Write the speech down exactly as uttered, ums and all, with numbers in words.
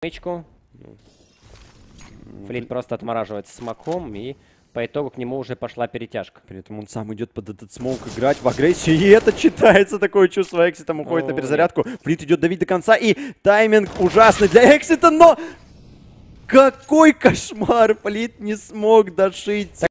Мычку. Флит просто отмораживается смоком, и по итогу к нему уже пошла перетяжка. При этом он сам идет под этот смоук играть в агрессию, и это читается, такое чувство. Экситом уходит О, на перезарядку. Флит идет давить до конца, и тайминг ужасный для Эксита, но... Какой кошмар! Флит не смог дошить.